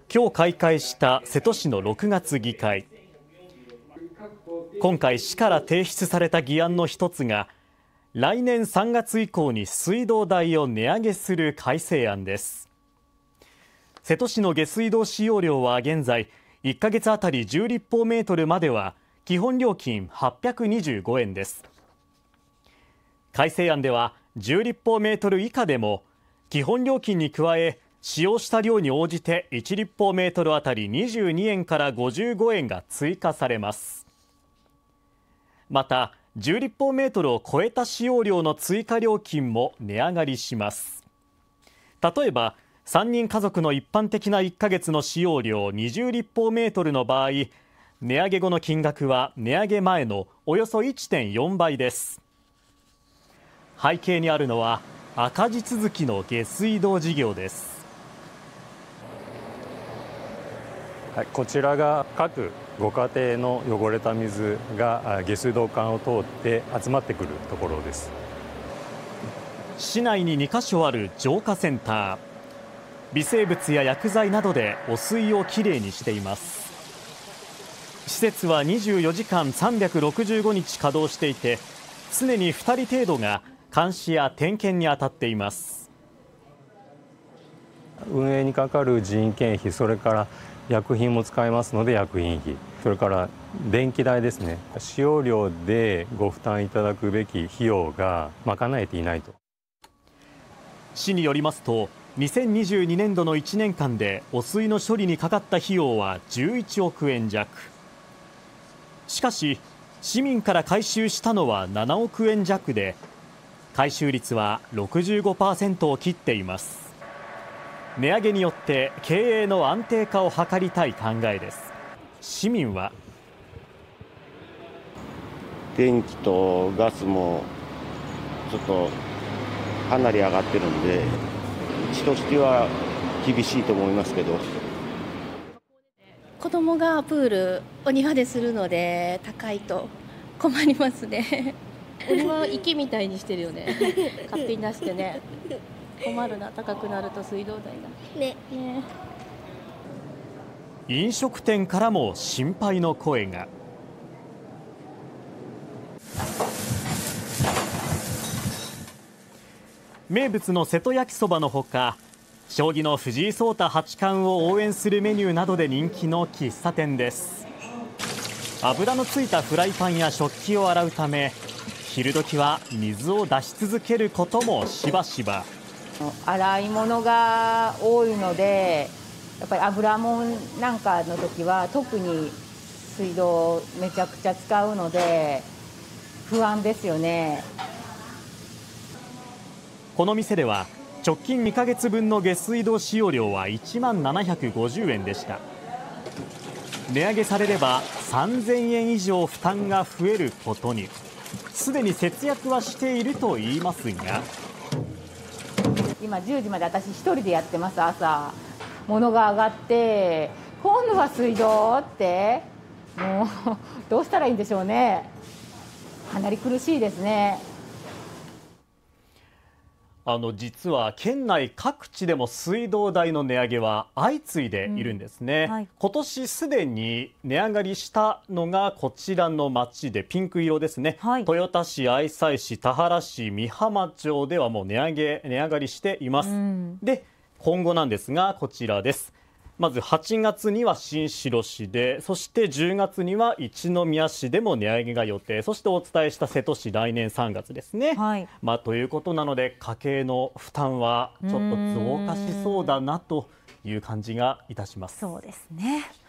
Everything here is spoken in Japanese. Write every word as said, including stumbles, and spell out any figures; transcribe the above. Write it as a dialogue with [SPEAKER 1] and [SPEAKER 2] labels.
[SPEAKER 1] 今日開会した瀬戸市のろくがつ議会。今回市から提出された議案の一つが、来年さんがつ以降に水道代を値上げする改正案です。瀬戸市の下水道使用量は現在いっかげつあたりじゅう立方メートルまでは基本料金はっぴゃくにじゅうごえんです。改正案ではじゅう立方メートル以下でも基本料金に加え、使用した量に応じていち立方メートルあたりにじゅうにえんからごじゅうごえんが追加されます。またじゅう立方メートルを超えた使用量の追加料金も値上がりします。例えばさんにん家族の一般的ないっかげつの使用量にじゅう立方メートルの場合、値上げ後の金額は値上げ前のおよそ いってんよんばいです。背景にあるのは赤字続きの下水道事業です。
[SPEAKER 2] はい、こちらが各ご家庭の汚れた水が下水道管を通って集まってくるところです。
[SPEAKER 1] 市内ににか所ある浄化センター。微生物や薬剤などで汚水をきれいにしています。施設はにじゅうよじかんさんびゃくろくじゅうごにち稼働していて、常にふたり程度が監視や点検に当たっています。
[SPEAKER 2] 運営にかかる人件費、それから薬品も使いますので薬品費、それから電気代ですね。使用量でご負担いただくべき費用が賄えていないと。
[SPEAKER 1] 市によりますと、にせんにじゅうにねんどのいちねんかんで汚水の処理にかかった費用はじゅういちおくえん弱。しかし市民から回収したのはななおくえん弱で、回収率は ろくじゅうごパーセント を切っています。値上げによって経営の安定化を図りたい考えです。市民は、
[SPEAKER 3] 電気とガスもちょっとかなり上がってるんで、うちとしては厳しいと思いますけど。
[SPEAKER 4] 子供がプールお庭でするので高いと困りますね。
[SPEAKER 5] お庭池みたいにしてるよね。勝手に出してね。困るな、高くなると水道代がね。ね。
[SPEAKER 1] 飲食店からも心配の声が。名物の瀬戸焼きそばのほか、将棋の藤井聡太八冠を応援するメニューなどで人気の喫茶店です。油のついたフライパンや食器を洗うため、昼時は水を出し続けることもしばしば。
[SPEAKER 6] 洗い物が多いので、やっぱり油もんなんかの時は特に水道をめちゃくちゃ使うので不安ですよね。
[SPEAKER 1] この店では直近にかげつぶんの下水道使用量はいちまんななひゃくごじゅうえんでした。値上げされればさんぜんえん以上負担が増えることに。すでに節約はしていると言いますが、
[SPEAKER 6] 今じゅうじまで私一人でやってます。朝物が上がって今度は水道ってもうどうしたらいいんでしょうね。かなり苦しいですね。
[SPEAKER 1] あの実は県内各地でも水道代の値上げは相次いでいるんですね、うんはい、今年すでに値上がりしたのがこちらの町でピンク色ですね、はい、豊田市、愛西市、田原市、美浜町ではもう値上げ値上がりしています、うん、で今後なんですがこちらです。まずはちがつには新城市で、そしてじゅうがつには一宮市でも値上げが予定、そしてお伝えした瀬戸市来年さんがつですね、はいまあ、ということなので家計の負担はちょっと増加しそうだなという感じがいたします。
[SPEAKER 7] そうですね。